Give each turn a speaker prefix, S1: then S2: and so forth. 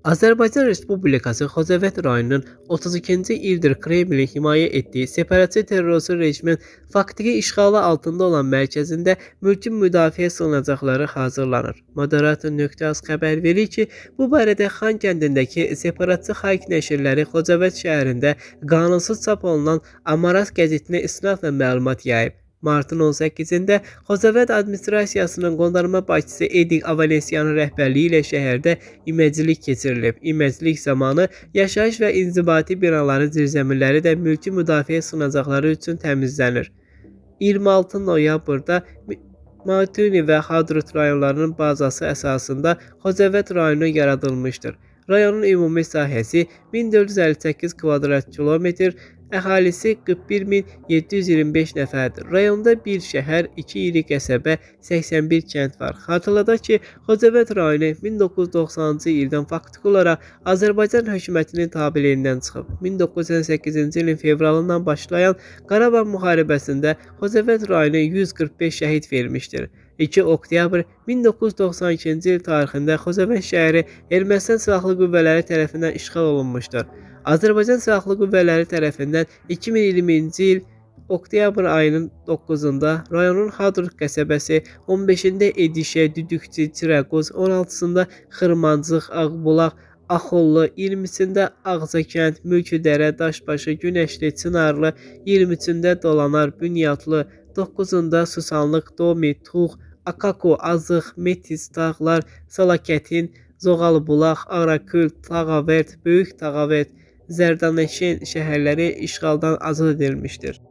S1: Azərbaycan Respublikası Xocavənd rayonunun 32-ci ildir Kremlin himayə etdiyi separatçı terrorçu rejimin faktiki işğalı altında olan mərkəzində mülki müdafiə sığınacaqları hazırlanır. Moderator.az xəbər verir ki, bu barədə Xankəndindəki separatçı xalq nəşrləri Xocavənd şəhərində qanunsuz çap olunan Amaras qəzetinə istinadla məlumat yayıb. Martın 18-də Xocavənd administrasiyasının qondarma başçısı Edik Avanesyanın rəhbərliyi ilə şəhərdə iməclik keçirilib. İməclik zamanı yaşayış və inzibati binaların zirzəmiləri də mülki müdafiə sığınacaqları üçün təmizlənir. 26 noyabrda Matuni və Hadrut rayonlarının bazası əsasında Xocavənd rayonu yaradılmışdır. Rayonun ümumi sahəsi 1458 kvadrat kilometr, əhalisi 41725 nəfərdir. Rayonda bir şəhər, 2 iri qəsəbə, 81 kənd var. Xatırladaq ki, Xocavənd rayonu 1990-cı ildən faktiki olaraq Azərbaycan hökumətinin tabeliyindən çıxıb. 1988-ci ilin fevralından başlayan Qarabağ müharibəsində Xocavənd rayonu 145 şəhid vermişdir. 2 oktyabr 1992-ci il tarixində Xocavənd şəhəri Ermənistan silahlı qüvvələri tərəfindən işğal olunmuşdur. Azərbaycan silahlı qüvvələri tərəfindən 2020-ci il oktyabr ayının 9-da rayonun Hadrut qəsəbəsi, 15-də Edişə, Düdükçü, Çirəqoz, 16-sında Xırmancıq, Ağbulaq, Axollu, 20-sində Ağcakənd, Mülküdərə, Daşbaşı, Günəşli, Çınarlı, 23-də Dolanar, Bünyatlı, 9-da Susanlıq, Domi, Tuğ, Akako, Azıq, Metis, Dağlar, Salakətin, Zoğalbulaq, Arakül, Tağavərd, Böyük Tağavərd, Zərdanəşin şəhərləri işğaldan azad edilmişdir.